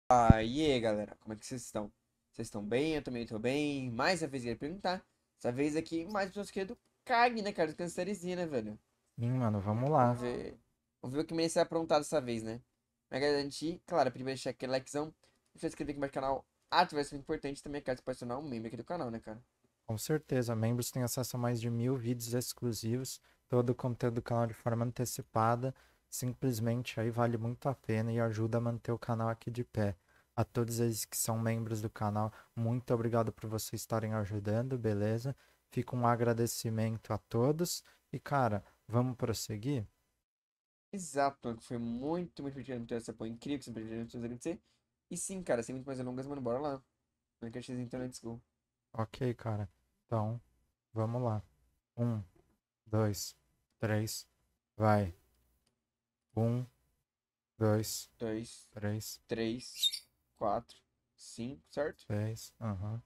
E aí, galera, como é que vocês estão? Vocês estão bem? Eu também tô bem. Mais uma vez eu ia perguntar. Dessa vez aqui, mais pessoas que é do CAG, né, cara? Do Cancerizinho, né, velho? Sim, mano, vamos lá. Vamos ver. Vamos ver o que merece aprontar dessa vez, né? Mas garantir, claro, primeiro deixar aquele likezão. Se você inscrever aqui no meu canal, ativar muito importante também, caso você se tornar um membro aqui do canal, né, cara? Com certeza, membros têm acesso a mais de 1.000 vídeos exclusivos, todo o conteúdo do canal de forma antecipada. Simplesmente aí vale muito a pena e ajuda a manter o canal aqui de pé. A todos eles que são membros do canal, muito obrigado por vocês estarem ajudando, beleza? Fica um agradecimento a todos. E, cara, vamos prosseguir? Exato, mano, foi muito divertido ter esse apoio incrível que você pediu agradecer. E sim, cara, sem muito mais delongas, mano, bora lá. Não quer então, let's go. Ok, cara. Então, vamos lá. Um, dois, três, vai. Um, dois, Dois, três. três, quatro, cinco, certo? 6, aham.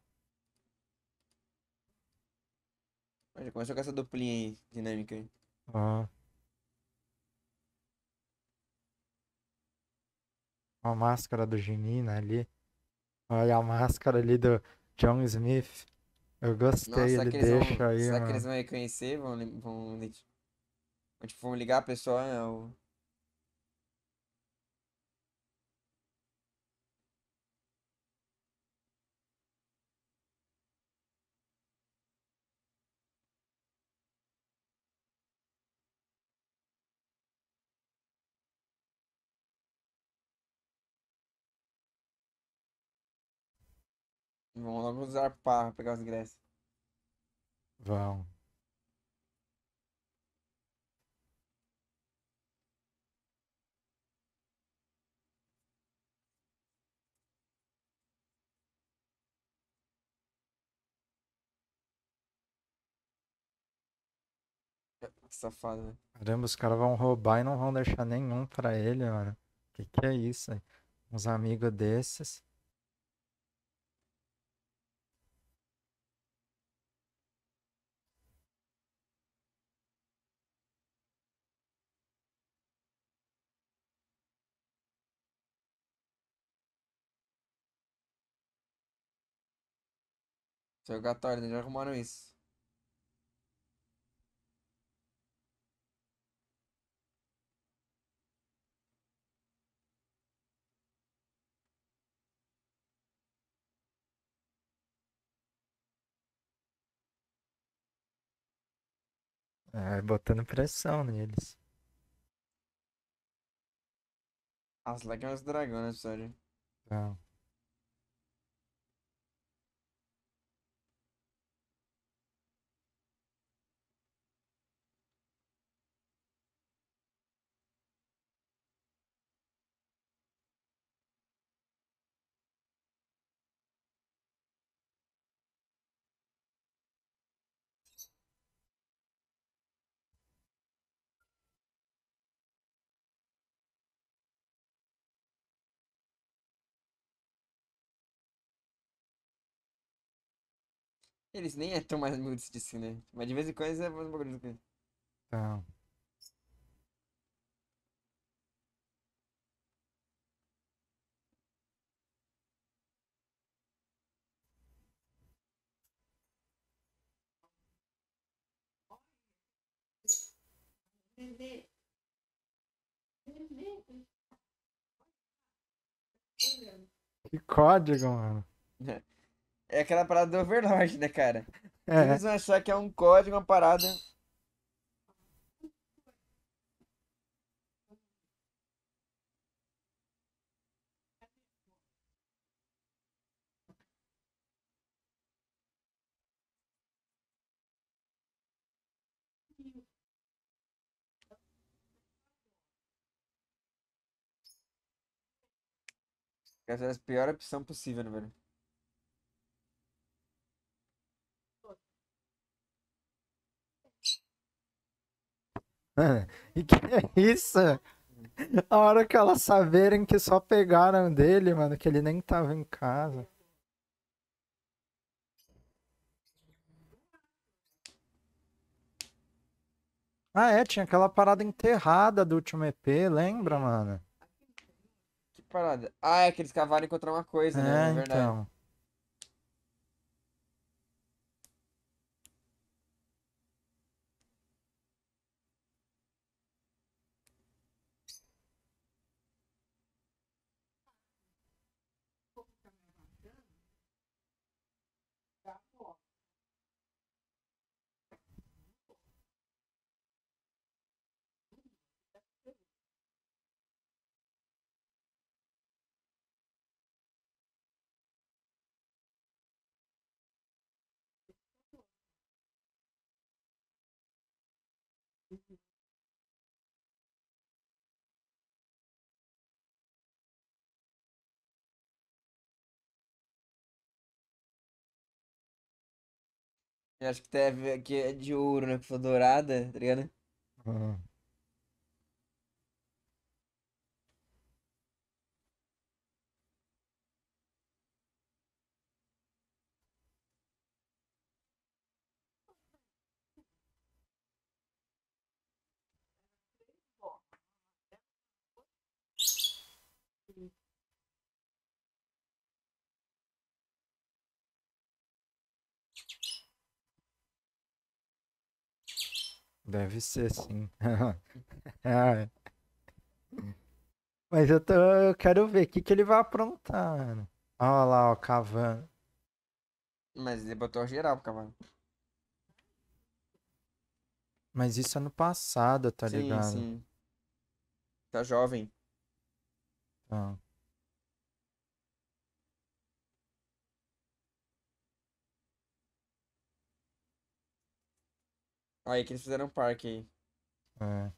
Mas já começou com essa duplinha aí, dinâmica aí. Ó, a máscara do Junina ali. Olha a máscara ali do John Smith. Eu gostei, Nossa, ele deixa aí, será que eles mano. vão reconhecer? Tipo, vão ligar a pessoa, né? Vão logo usar para pegar os ingressos. Vão. Que safado, né? Caramba, os caras vão roubar e não vão deixar nenhum pra ele, mano. Que é isso aí? Uns amigos desses. Interrogatório, né? Já arrumaram isso. É, botando pressão neles. As lágrimas do dragão, né, sério? Então, Eles nem é tão mais humildes disso, né? Mas de vez em quando eles é mais um bagulho do que. então. Que código, mano. É aquela parada do Overlord, né, cara? Sempre É, eles vão achar que é um código, uma parada. Essa é a pior opção possível, né, velho? e que é isso? A hora que elas saberem que só pegaram dele, mano, que ele nem tava em casa. Ah, é, tinha aquela parada enterrada do último EP, lembra, mano? Parada. Ah, é que eles cavaram encontrar uma coisa, né? É, É verdade. então. Eu acho que teve aqui é de ouro, né? Que foi dourada, tá ligado? Hum. Deve ser, sim. É, mas eu quero ver o que que ele vai aprontar, mano. Olha lá, ó, cavando. Mas ele botou geral pro cavalo. Mas isso é no passado, tá Sim, ligado? sim. Tá jovem. Então, Aí que eles fizeram um parque aí. é.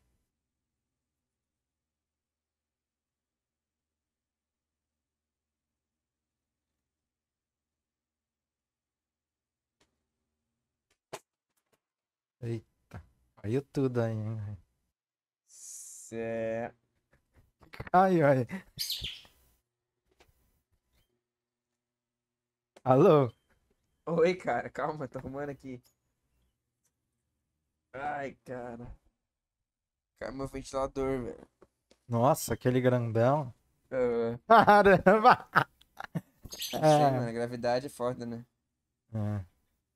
Eita, caiu tudo aí, hein? Cé... Caiu aí. Alô? Oi, cara, calma, tô arrumando aqui. Ai, cara. Caiu meu ventilador, velho. Nossa, aquele grandão. Ah, Caramba! não sei, É. mano. A gravidade é foda, né? É.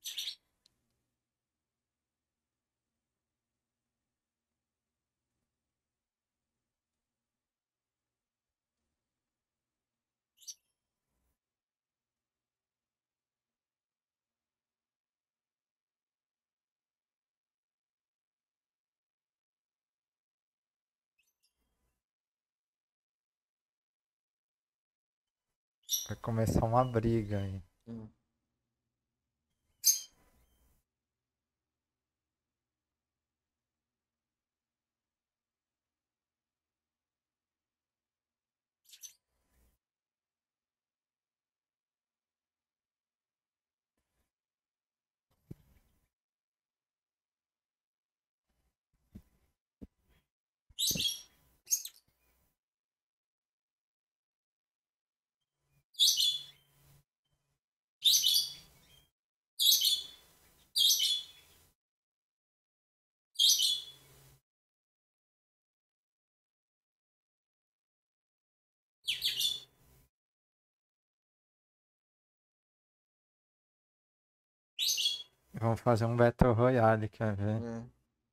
Vai começar uma briga aí. Hum. Vamos fazer um Battle Royale, quer ver? É.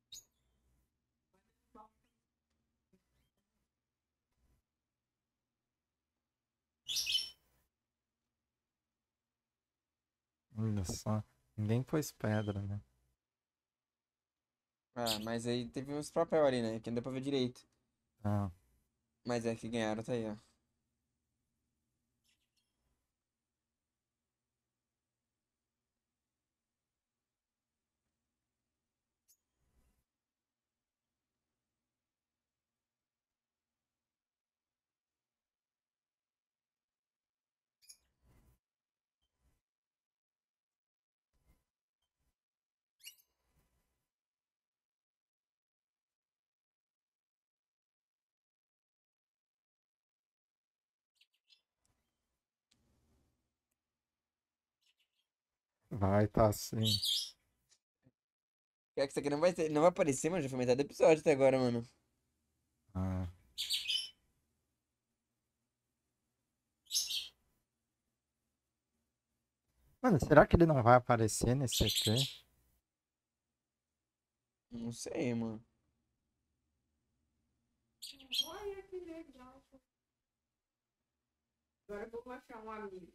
Olha só. Ninguém pôs pedra, né? Ah, mas aí teve uns papel ali, né? Que não deu pra ver direito. Ah, Mas é que ganharam, tá aí, ó. vai tá assim. Pior que isso aqui não vai aparecer, mano. Já foi metade do episódio até agora, mano. Ah, Mano, será que ele não vai aparecer nesse EP? Não sei, mano. Olha que legal. Agora eu vou achar um amigo.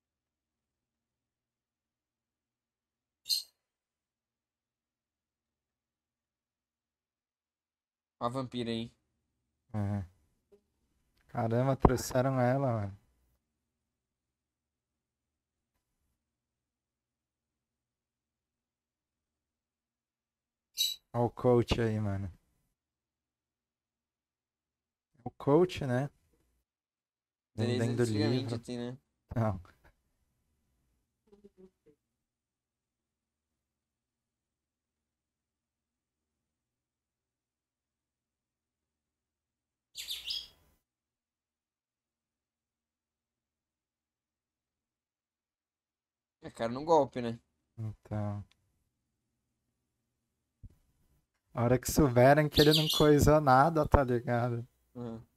A vampira aí. É. Caramba, trouxeram ela, mano. Olha o coach aí, mano. O coach, né? Desde Vendendo antigamente, livro. assim, né? Não. É cara no golpe, né? Então. A hora que souberem que ele não coisou nada, tá ligado? Uhum.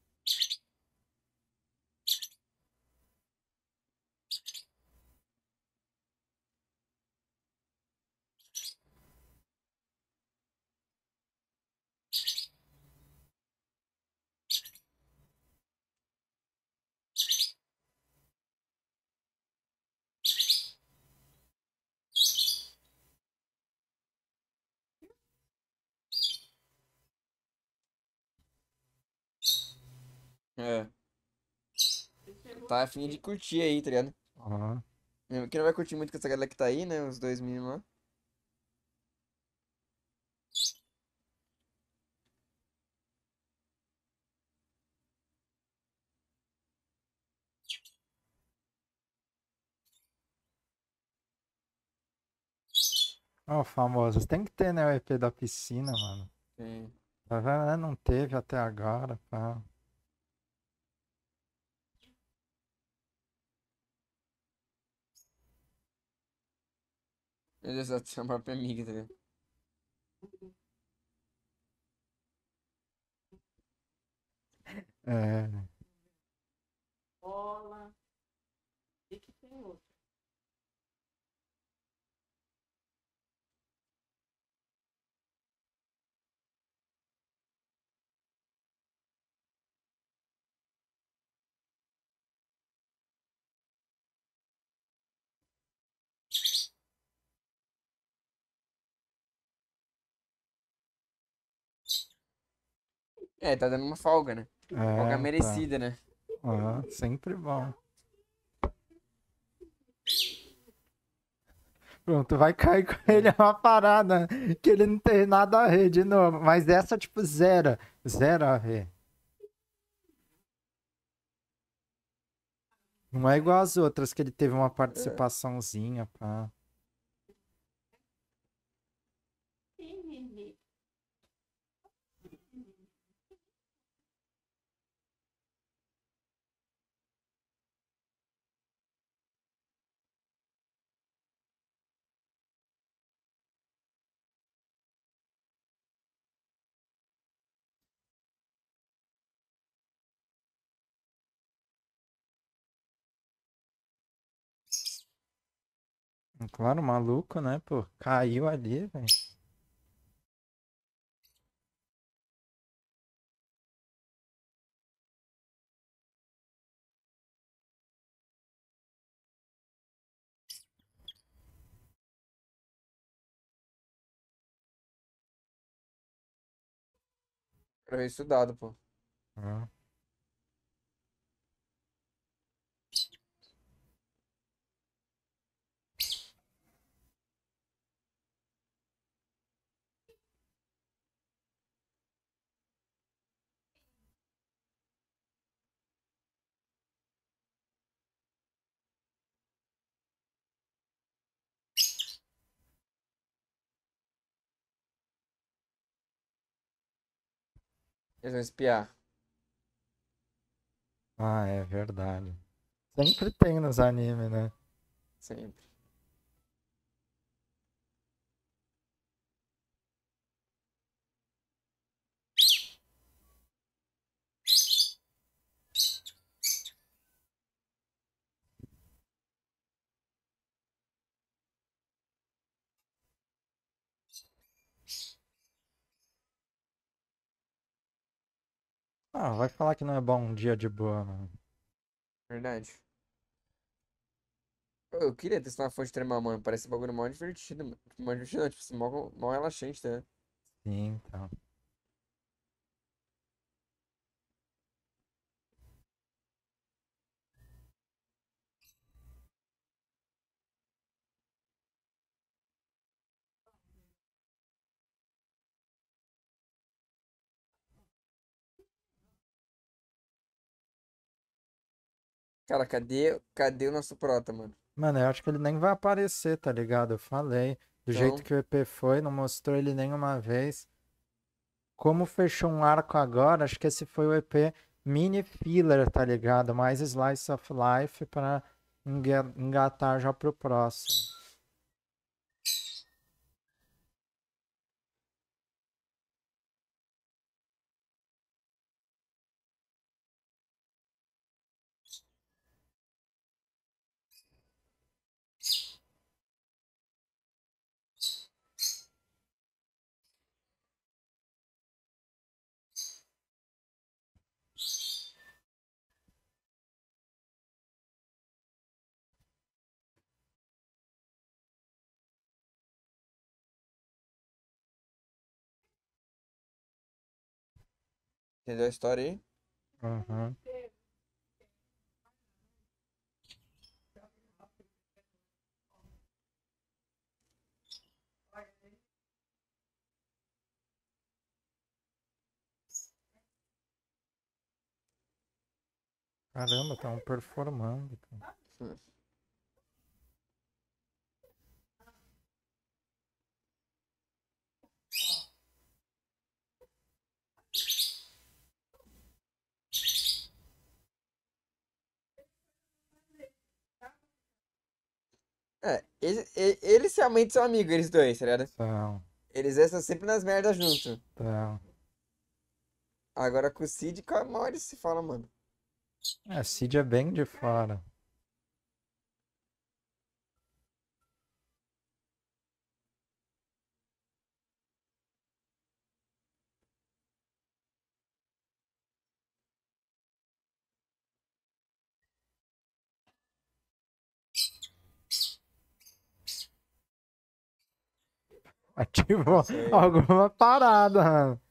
É. Tá afim de curtir aí, tá ligado? Ó. Mesmo que não vai curtir muito com essa galera que tá aí, né? Os dois meninos lá. Ó, famosos. Tem que ter, né, o EP da piscina, mano. É. Tá vendo, né? Não teve até agora, pá. Meu Deus, ela tem a própria amiga, tá ligado? É. Bola. E que tem outro. É, tá dando uma folga, né? Folga É, tá. merecida, né? Ó, sempre bom. Pronto, vai cair com ele É. é uma parada que ele não tem nada a ver de novo. Mas essa, tipo, zero. Zero a ver. Não é igual as outras que ele teve uma É. participaçãozinha, pá. Claro, maluco, né, pô? Caiu ali, velho. Era estudado, pô. Ó. Eles vão espiar. Ah, é verdade. Sempre tem nos animes, né? Sempre. Ah, vai falar que não é bom um dia de boa, mano. Verdade. Pô, eu queria testar uma fonte termal, mano. Parece um bagulho mó divertido, mano. Mó divertido, não, tipo assim, mó relaxante, tá? Sim, então. Cara, cadê o nosso prota, mano? Mano, eu acho que ele nem vai aparecer, tá ligado? Eu falei. Do jeito Então, que o EP foi, não mostrou ele nenhuma vez. Como fechou um arco agora, acho que esse foi o EP mini filler, tá ligado? Mais Slice of Life pra engatar já pro próximo. entendeu a história aí? Uhum. Caramba, estão performando, cara. Hum. É, eles realmente são amigos, eles dois, tá ligado? Então, Eles estão sempre nas merdas juntos. então. Agora com o Cid, com a Mori se fala, mano. É, Cid é bem de fora. Ativou Isso aí. alguma parada, mano.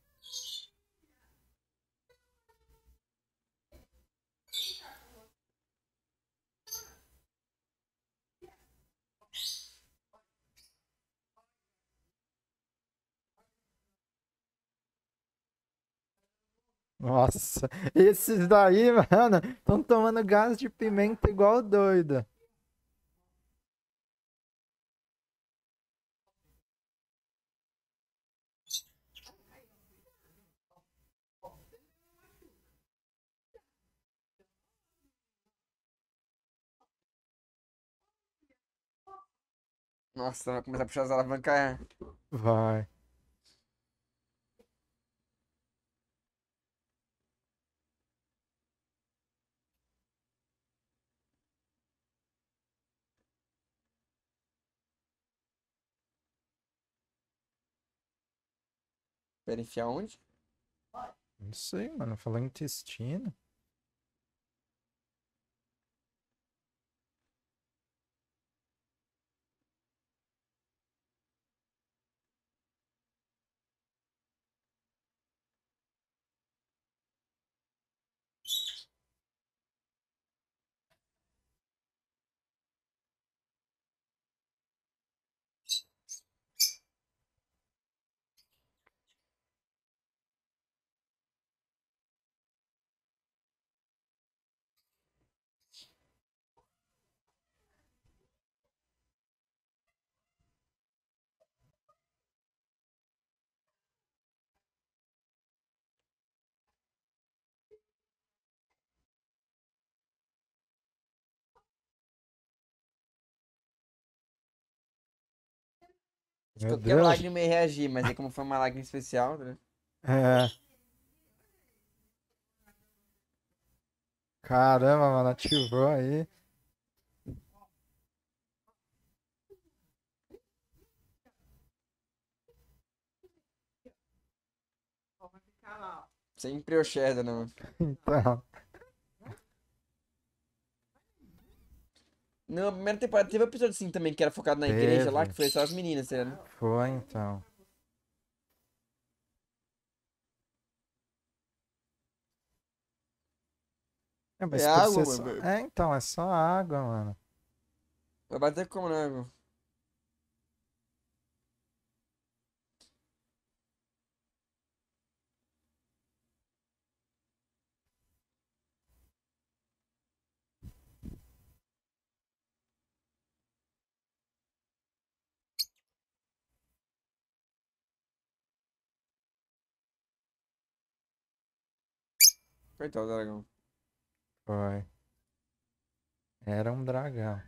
Nossa, esses daí, mano, estão tomando gás de pimenta igual doido. Nossa, vai começar a puxar as alavancas. Vai. Pera, enfiar onde? Não sei, mano. Falou intestino. Acho que Meu qualquer Deus. lágrima ia reagir, mas aí como foi uma lágrima especial, né? É. Caramba, mano. Ativou aí. Ó, vai ficar lá, ó. Sempre o Shadow, né, mano? Então, Na primeira temporada teve um episódio assim também, que era focado na igreja lá, teve. que foi só as meninas, tá ligado? Foi, então. É, É mas por água, ser só... mano. É, então, é só água, mano. Vai bater como, né, água? Coitado do dragão. Foi. Era um dragão.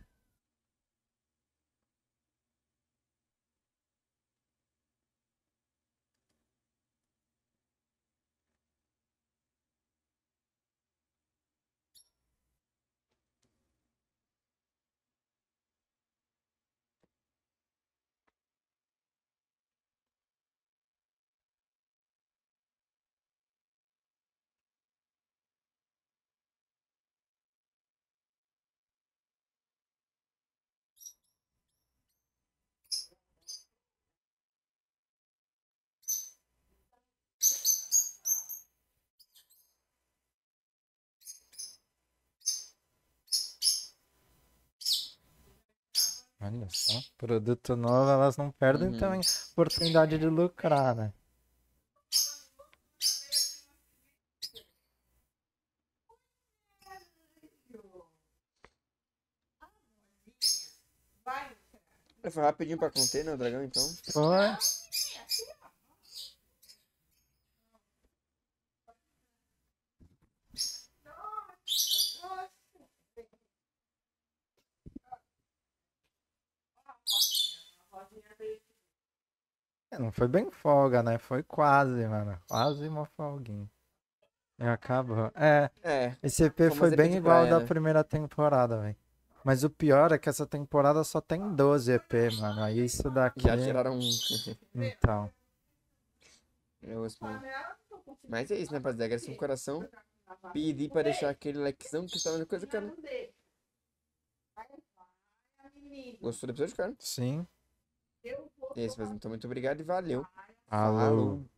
Olha só. Produto novo, elas não perdem Uhum. também oportunidade de lucrar, né? Vai. Foi rapidinho pra conter, né, o dragão, então. Foi. É, não foi bem folga, né? Foi quase, mano. Quase uma folguinha. E acabou. É, É, esse EP foi uma foi ZP bem de igual ao praia, da né? primeira temporada, velho. Mas o pior é que essa temporada só tem 12 EP, mano. Aí isso daqui. Já tiraram um. Então. É osso mesmo. Mas é isso, né, rapaziada? Agradecer um coração. Pedir pra deixar aquele likezão que tá na coisa, cara. Gostou do episódio, cara? Sim. É isso, mas então muito obrigado e valeu. Alô. Falou.